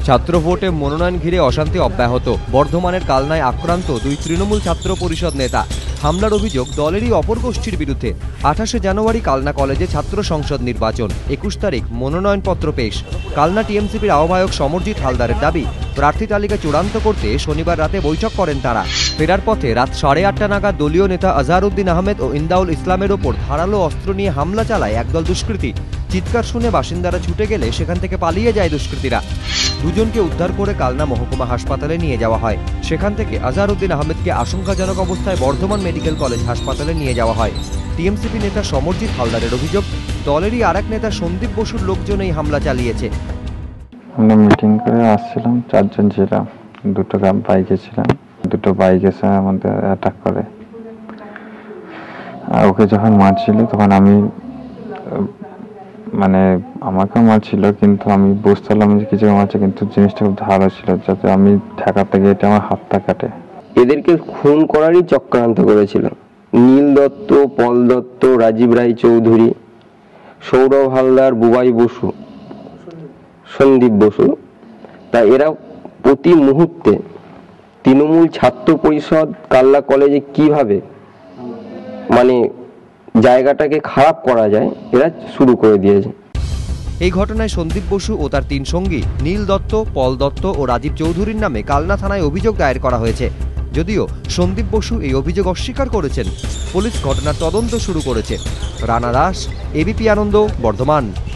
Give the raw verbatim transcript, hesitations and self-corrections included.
ছাত্র ভোটে মনোনয়ন ঘিরে অশান্তি অব্যাহত। বর্ধমানের কালনায় আক্রান্ত দুই তৃণমূল ছাত্র পরিষদ নেতা। হামলার অভিযোগ দলেরই অপর গোষ্ঠীর বিরুদ্ধে। আঠাশে জানুয়ারি কালনা কলেজে ছাত্র সংসদ নির্বাচন, একুশ তারিখ মনোনয়নপত্র পেশ। কালনা টিএমসিপির আহ্বায়ক সমরজিৎ হালদারের দাবি, প্রার্থী তালিকা চূড়ান্ত করতে শনিবার রাতে বৈঠক করেন তারা। ফেরার পথে রাত সাড়ে আটটা নাগাদ দলীয় নেতা আজহারউদ্দিন আহমেদ ও ইন্দাউল ইসলামের ওপর ধারালো অস্ত্র নিয়ে হামলা চালায় একদল দুষ্কৃতী। চিৎকার শুনে বাসিন্দারা ছুটে গেলে সেখান থেকে পালিয়ে যায় দুষ্কৃতীরা। দুজনকে উদ্ধার করে কালনা মহকুমা হাসপাতালে নিয়ে যাওয়া হয়। সেখান থেকে আজহারউদ্দিন আহমেদকে আশঙ্কাজনক অবস্থায় বর্ধমান মেডিকেল কলেজ হাসপাতালে নিয়ে যাওয়া হয়। টিএমসিপি নেতা সমরজিৎ হালদারের অভিযোগ, দলেরই আরেক নেতা সন্দীপ বসুর লোকজন এই হামলা চালিয়েছে। আমরা মিটিং করে আসছিলাম, চারজন ছিলাম, দুটো বাইকে ছিলাম, দুটো বাইক এসে আমাদের অ্যাটাক করে। আর ওকে যখন মারছিল তখন আমি মানে আমাকে মারছিল, কিন্তু আমি বুঝতে পারলাম যে কিছু মারছে, কিন্তু জিনিসটা খুব ধারালো ছিল, যাতে আমি ঠেকাতে গিয়ে এটা আমার হাতটা কাটে। এদেরকে খুন করারই চক্রান্ত করেছিল নীল দত্ত, পল দত্ত, রাজীব রায় চৌধুরী, সৌরভ হালদার, বুবাই বসু, সন্দীপ বসু। তা এরা প্রতি মুহূর্তে তৃণমূল ছাত্র পরিষদ কালনা কলেজে কিভাবে মানে জায়গাটাকে খারাপ করা যায় এরা শুরু করে দিয়েছে। এই ঘটনায় সন্দীপ বসু ও তার তিন সঙ্গী নীল দত্ত, পল দত্ত ও রাজীব চৌধুরীর নামে কালনা থানায় অভিযোগ দায়ের করা হয়েছে। যদিও সন্দীপ বসু এই অভিযোগ অস্বীকার করেছেন। পুলিশ ঘটনার তদন্ত শুরু করেছে। রানা দাস, এবিপি আনন্দ, বর্ধমান।